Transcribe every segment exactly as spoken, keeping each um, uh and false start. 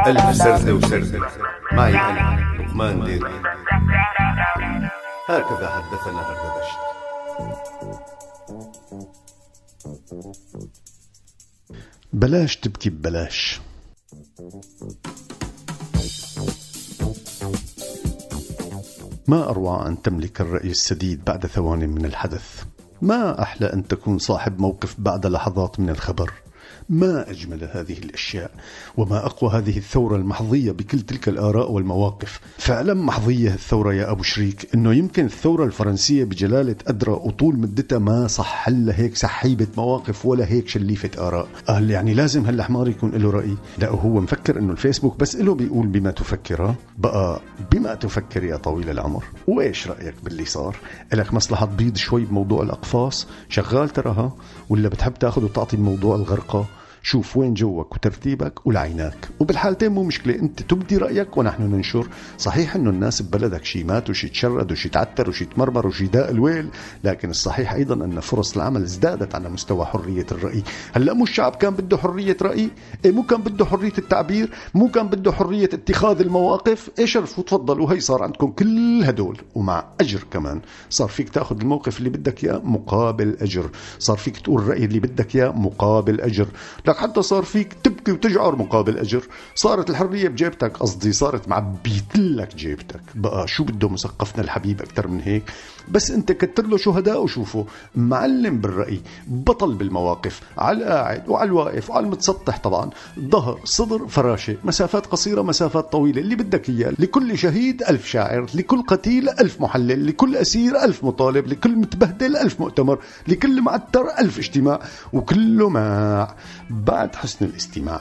ألف سردة وسردة معي أنا لقمان ديري. هكذا حدثنا هردبشت. بلاش تبكي ببلاش. ما أروع أن تملك الرأي السديد بعد ثوان من الحدث. ما أحلى أن تكون صاحب موقف بعد لحظات من الخبر. ما أجمل هذه الأشياء، وما أقوى هذه الثورة المحظية بكل تلك الآراء والمواقف. فعلا محظية الثورة يا أبو شريك، إنه يمكن الثورة الفرنسية بجلالة أدرى وطول مدتها ما صح لها هيك سحيبة مواقف ولا هيك شليفة آراء. قال يعني لازم هالحمار يكون له رأي؟ لا، هو مفكر إنه الفيسبوك بس له بيقول بما تفكر. بقى بما تفكر يا طويل العمر، وإيش رأيك باللي صار؟ إلك مصلحة تبيض شوي بموضوع الأقفاص؟ شغال تراها؟ ولا بتحب تاخد وتعطي بموضوع الغرقة؟ شوف وين جوك وترتيبك ولعيناك، وبالحالتين مو مشكلة، انت تبدي رأيك ونحن ننشر. صحيح انه الناس ببلدك شي مات وشي تشرد وشي تعتر وشي تمرمر وشي داء الويل، لكن الصحيح ايضا ان فرص العمل ازدادت على مستوى حرية الرأي. هلأ مو الشعب كان بده حرية رأي؟ ايه مو كان بده حرية التعبير؟ مو كان بده حرية اتخاذ المواقف؟ ايه شرف وتفضل، وهي صار عندكم كل هدول ومع اجر كمان. صار فيك تاخذ الموقف اللي بدك اياه مقابل اجر، صار فيك تقول الرأي اللي بدك اياه مقابل اجر، لك حتى صار فيك تبكي وتجعر مقابل أجر. صارت الحرية بجيبتك، قصدي صارت معبيتلك جيبتك. بقى شو بده مثقفنا الحبيب أكتر من هيك؟ بس أنت كتر له شهداء وشوفه معلم بالرأي، بطل بالمواقف، على القاعد وعلى الواقف وعلى المتسطح، طبعا ظهر صدر فراشة، مسافات قصيرة مسافات طويلة، اللي بدك إياه. لكل شهيد ألف شاعر، لكل قتيل ألف محلل، لكل أسير ألف مطالب، لكل متبهدل ألف مؤتمر، لكل معتر ألف اجتماع، وكله مع بعد حسن الاستماع.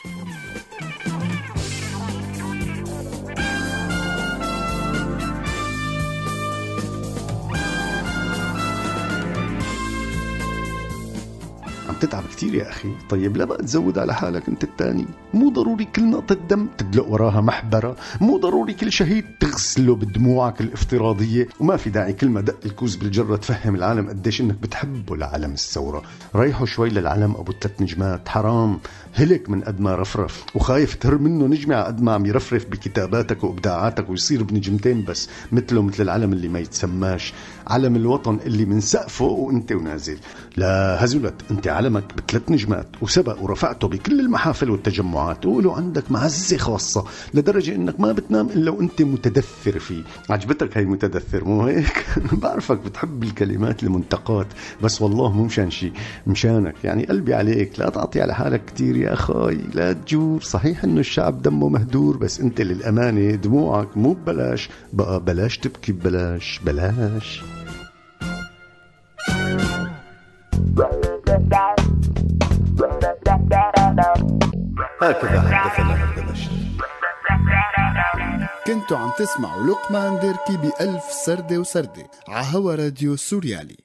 عم تتعب كتير يا أخي. طيب لا بقى تزود على حالك أنت التاني. مو ضروري كل نقطة دم تدلق وراها محبرة، مو ضروري كل شهيد تغسله بدموعك الافتراضية، وما في داعي كل ما دق الكوز بالجرة تفهم العالم قديش إنك بتحبه لعالم الثورة. ريحوا شوي للعالم أبو الثلاث نجمات، حرام هلك من قد ما رفرف، وخايف تهر منه نجمة على قد ما عم يرفرف بكتاباتك وإبداعاتك ويصير بنجمتين بس، مثله مثل العلم اللي ما يتسماش، علم الوطن اللي من سقفه وانت ونازل. لا هزلت، انت علمك بثلاث نجمات وسبق ورفعته بكل المحافل والتجمعات، وله عندك معزة خاصة لدرجة انك ما بتنام الا وانت متدثر فيه. عجبتك هاي متدثر مو هيك؟ بعرفك بتحب الكلمات المنتقات، بس والله مو مشان شي، مشانك يعني. قلبي عليك، لا تعطي على حالك كتير يا أخاي، لا تجور. صحيح انه الشعب دمه مهدور، بس انت للأمانة دموعك مو ببلاش. بقى بلاش تبكي ببلاش، بلاش. هكذا حدثنا هردبشت. كنتوا عم تسمعوا لقمان ديركي بألف سردة وسردة عهوا راديو سوريالي.